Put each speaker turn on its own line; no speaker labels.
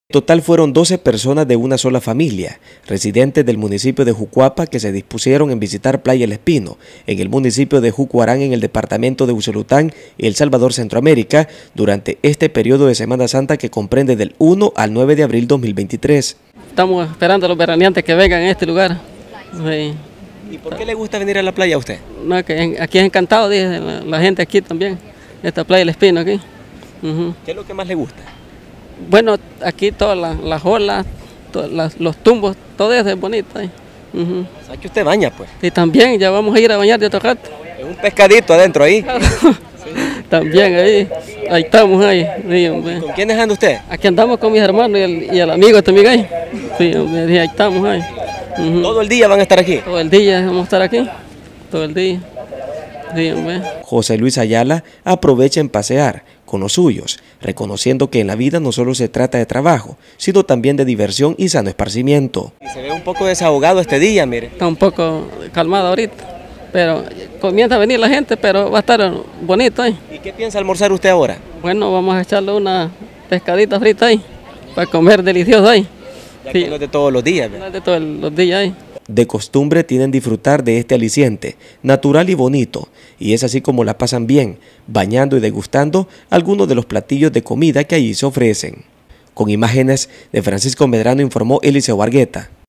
Total fueron 12 personas de una sola familia, residentes del municipio de Jucuapa, que se dispusieron en visitar Playa El Espino, en el municipio de Jucuarán, en el departamento de Usulután, El Salvador, Centroamérica, durante este periodo de Semana Santa que comprende del 1 al 9 de abril 2023.
Estamos esperando a los veraneantes que vengan a este lugar. Sí.
¿Y por qué le gusta venir a la playa a usted?
No, que aquí es encantado, dice la gente aquí también, esta Playa El Espino aquí.
¿Qué es lo que más le gusta?
Bueno, aquí todas las olas, los tumbos, todo eso es bonito.
O sea que usted baña, pues.
Y también ya vamos a ir a bañar de otro rato.
Es un pescadito adentro ahí.
También ahí estamos ahí. Sí,
¿Con quiénes anda usted?
Aquí andamos con mis hermanos y el amigo también ahí. Sí, ahí estamos ahí.
¿Todo el día van a estar aquí?
Todo el día vamos a estar aquí, todo el día. Sí,
José Luis Ayala aprovecha en pasear con los suyos, reconociendo que en la vida no solo se trata de trabajo, sino también de diversión y sano esparcimiento. Y se ve un poco desahogado este día, mire.
Está un poco calmado ahorita, pero comienza a venir la gente, pero va a estar bonito ahí.
¿Y qué piensa almorzar usted ahora?
Bueno, vamos a echarle una pescadita frita ahí, para comer delicioso ahí.
Ya que no es de todos los días, ¿verdad?
No es de todos los días ahí.
De costumbre tienen disfrutar de este aliciente, natural y bonito, y es así como la pasan bien, bañando y degustando algunos de los platillos de comida que allí se ofrecen. Con imágenes de Francisco Medrano informó Eliseo Argueta.